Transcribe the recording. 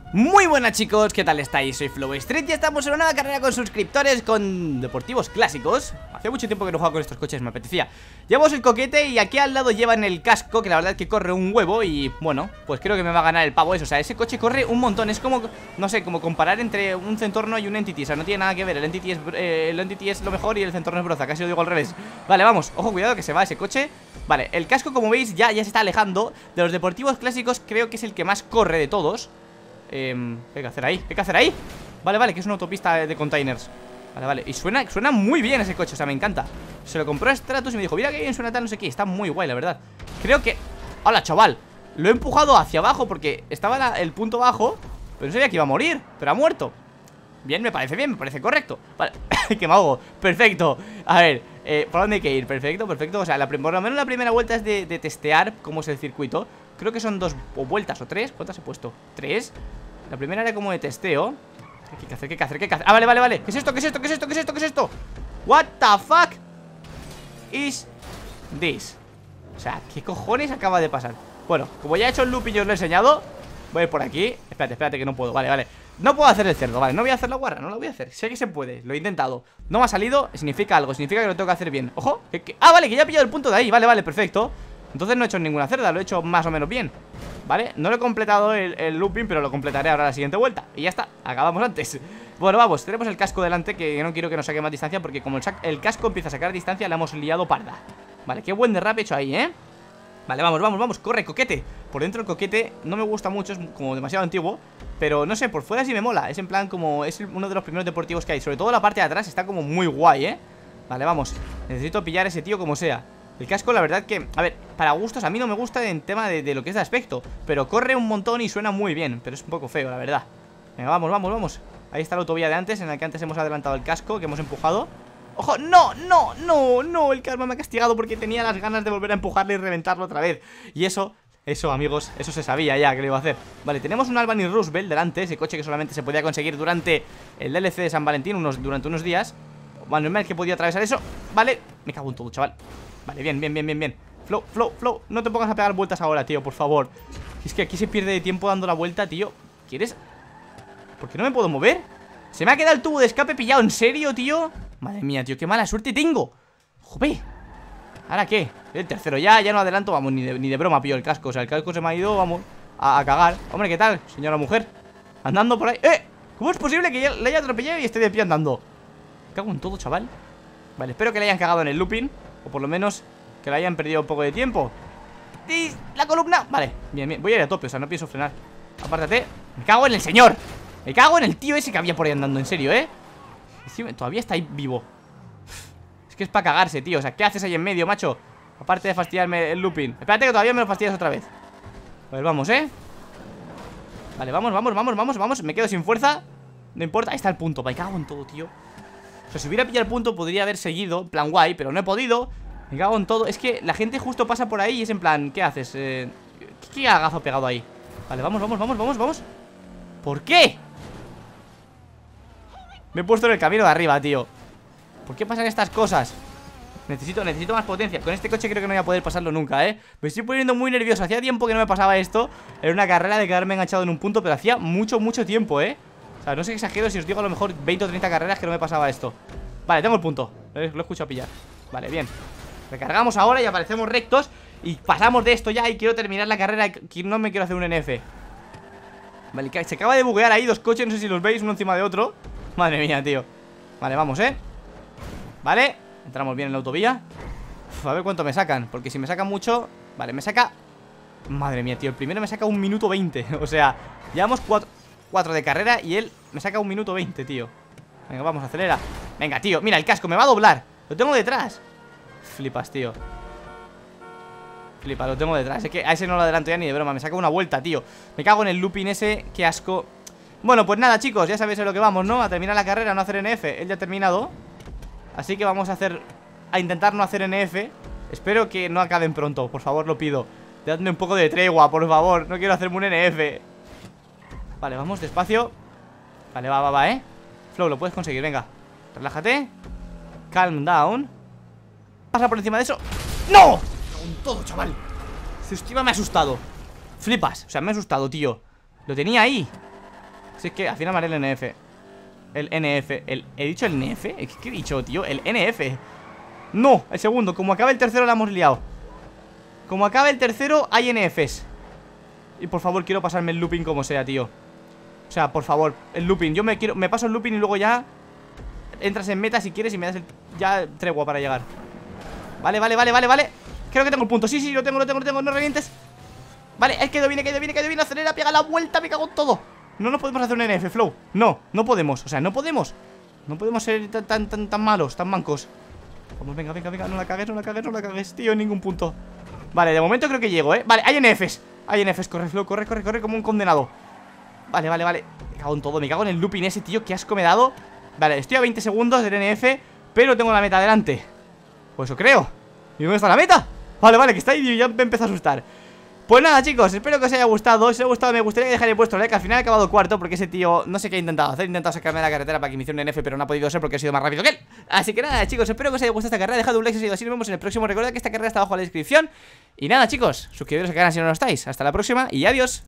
Muy buenas chicos, ¿qué tal estáis? Soy Flow Street y estamos en una nueva carrera con suscriptores con deportivos clásicos. Hace mucho tiempo que no juego con estos coches, me apetecía. Llevamos el coquete y aquí al lado llevan el casco, que la verdad es que corre un huevo y bueno, pues creo que me va a ganar el pavo eso. O sea, ese coche corre un montón, es como, no sé, como comparar entre un Zentorno y un Entity. O sea, no tiene nada que ver, el Entity es lo mejor y el Zentorno es broza, casi lo digo al revés. Vale, vamos, ojo, cuidado que se va ese coche. Vale, el casco como veis ya se está alejando. De los deportivos clásicos creo que es el que más corre de todos. ¿Qué hay que hacer ahí? ¿Qué hay que hacer ahí? Vale, que es una autopista de containers. Vale, y suena muy bien ese coche, o sea, me encanta. Se lo compró a Stratus y me dijo, mira que bien suena tal, no sé qué. Está muy guay, la verdad. Creo que... ¡Hola, chaval! Lo he empujado hacia abajo porque estaba el punto bajo, pero no sabía que iba a morir, pero ha muerto. Bien, me parece correcto. Vale, que me ahogo, perfecto. A ver, ¿por dónde hay que ir? Perfecto, o sea, por lo menos la primera vuelta es de testear cómo es el circuito. Creo que son 2 vueltas o 3. ¿Cuántas he puesto? 3. La primera era como de testeo. ¿Qué hay que hacer? Ah, vale. ¿Qué es esto? What the fuck is this? O sea, ¿qué cojones acaba de pasar? Bueno, como ya he hecho el loop y yo os lo he enseñado, voy a ir por aquí. Espérate que no puedo, vale. No puedo hacer el cerdo, vale, no voy a hacer la guarra, no la voy a hacer. Sé que se puede, lo he intentado. No me ha salido, significa algo, significa que lo tengo que hacer bien. Ojo, ah, vale, que ya he pillado el punto de ahí, vale, perfecto. Entonces no he hecho ninguna cerda, lo he hecho más o menos bien. ¿Vale? No lo he completado el looping, pero lo completaré ahora la siguiente vuelta. Y ya está, acabamos antes. Bueno, vamos, tenemos el casco delante, que no quiero que nos saque más distancia, porque como el casco empieza a sacar distancia, la hemos liado parda. Vale, qué buen derrape he hecho ahí, ¿eh? Vale, vamos, corre, coquete. Por dentro el coquete no me gusta mucho, es como demasiado antiguo, pero no sé, por fuera sí me mola. Es en plan como, es uno de los primeros deportivos que hay. Sobre todo la parte de atrás está como muy guay, ¿eh? Vale, vamos, necesito pillar a ese tío como sea. El casco, la verdad que, a ver, para gustos, a mí no me gusta en tema de lo que es de aspecto, pero corre un montón y suena muy bien, pero es un poco feo, la verdad. Venga, vamos. Ahí está la autovía de antes, en la que antes hemos adelantado el casco, que hemos empujado. ¡Ojo! ¡No! El karma me ha castigado porque tenía las ganas de volver a empujarle y reventarlo otra vez. Y eso, amigos, eso se sabía ya que lo iba a hacer. Vale, tenemos un Albany Roosevelt delante, ese coche que solamente se podía conseguir durante el DLC de San Valentín, durante unos días. Bueno, no es que podía atravesar eso. Vale, me cago en todo, chaval. Vale, bien. Flow, no te pongas a pegar vueltas ahora, tío, por favor. Es que aquí se pierde tiempo dando la vuelta, tío. ¿Quieres? ¿Por qué no me puedo mover? Se me ha quedado el tubo de escape pillado, ¿en serio, tío? Madre mía, tío, qué mala suerte tengo. Joder. ¿Ahora qué? El tercero ya no adelanto, vamos, ni de broma pillo el casco. O sea, el casco se me ha ido, vamos, a cagar. Hombre, ¿qué tal, señora mujer? Andando por ahí. ¿Cómo es posible que le haya atropellado y esté de pie andando? Me cago en todo, chaval. Vale, espero que le hayan cagado en el looping, o por lo menos que le hayan perdido un poco de tiempo. ¡Y la columna! Vale, bien, voy a ir a tope, o sea, no pienso frenar. Apártate. Me cago en el señor. Me cago en el tío ese que había por ahí andando, en serio, ¿eh? Todavía está ahí vivo. Es que es para cagarse, tío. O sea, ¿qué haces ahí en medio, macho? Aparte de fastidiarme el looping. Espérate que todavía me lo fastidias otra vez. Pues vamos, ¿eh? Vale, vamos. Me quedo sin fuerza. No importa, ahí está el punto. Me cago en todo, tío. O sea, si hubiera pillado el punto podría haber seguido, en plan guay, pero no he podido. Me cago en todo. Es que la gente justo pasa por ahí y es en plan, ¿qué haces? ¿Qué agazo pegado ahí? Vale, vamos. ¿Por qué? Me he puesto en el camino de arriba, tío. ¿Por qué pasan estas cosas? Necesito más potencia. Con este coche creo que no voy a poder pasarlo nunca, ¿eh? Me estoy poniendo muy nervioso. Hacía tiempo que no me pasaba esto. Era una carrera de quedarme enganchado en un punto, pero hacía mucho tiempo, ¿eh? O sea, no sé, exagero si os digo a lo mejor 20 o 30 carreras que no me pasaba esto. Vale, tengo el punto. Lo he escuchado pillar. Vale, bien. Recargamos ahora y aparecemos rectos. Y pasamos de esto ya y quiero terminar la carrera. Que no me quiero hacer un NF. Vale, se acaba de buguear ahí 2 coches. No sé si los veis uno encima de otro. Madre mía, tío. Vale, vamos, Vale, entramos bien en la autovía. A ver cuánto me sacan, porque si me sacan mucho... Vale, me saca... Madre mía, tío, el primero me saca 1 minuto 20. O sea, llevamos 4 de carrera y él me saca 1 minuto 20, tío. Venga, vamos, acelera. Venga, tío, mira, el casco me va a doblar. Lo tengo detrás. Flipas, tío. Flipa, lo tengo detrás. Es que a ese no lo adelanto ya ni de broma. Me saca una vuelta, tío. Me cago en el looping ese, qué asco. Bueno, pues nada, chicos, ya sabéis a lo que vamos, ¿no? A terminar la carrera, no hacer NF. Él ya ha terminado. Así que vamos a intentar no hacer NF. Espero que no acaben pronto, por favor, lo pido. Dadme un poco de tregua, por favor. No quiero hacerme un NF. Vale, vamos, despacio. Vale, va, Flow, lo puedes conseguir, venga. Relájate. Calm down. Pasa por encima de eso. ¡No! Con todo, chaval. Este me ha asustado. Flipas, o sea, me ha asustado, tío. Lo tenía ahí. Si es que al final me haré el NF. El NF. ¿He dicho el NF? ¿Qué he dicho, tío? El NF. No, el segundo. Como acabe el tercero la hemos liado. Como acabe el tercero hay NFs. Y por favor quiero pasarme el looping como sea, tío. O sea, por favor, el looping. Yo me paso el looping y luego ya entras en meta si quieres y me das ya tregua para llegar. Vale. Creo que tengo el punto. Sí, lo tengo. No revientes. Vale, he quedado bien. Acelera, pega la vuelta, me cago en todo. No nos podemos hacer un NF, Flow. No podemos. O sea, no podemos. No podemos ser tan malos, tan mancos. Vamos, venga. No la cagues, tío, en ningún punto. Vale, de momento creo que llego, Vale, hay NFs. Corre, Flow, corre como un condenado. Vale. Me cago en todo, me cago en el looping ese, tío. Qué asco me he dado. Vale, estoy a 20 segundos del NF, pero tengo la meta adelante. Pues eso creo. ¿Y dónde está la meta? Vale, que está ahí y ya me empieza a asustar. Pues nada, chicos, espero que os haya gustado. Si os ha gustado, me gustaría que dejarais vuestro like. Al final he acabado cuarto porque ese tío, no sé qué ha intentado hacer. He intentado sacarme de la carretera para que me hiciera un NF, pero no ha podido ser porque he sido más rápido que él. Así que nada, chicos, espero que os haya gustado esta carrera. Dejad un like si os ha sido así. Nos vemos en el próximo. Recuerda que esta carrera está abajo en la descripción. Y nada, chicos, suscribiros al canal si no lo estáis. Hasta la próxima y adiós.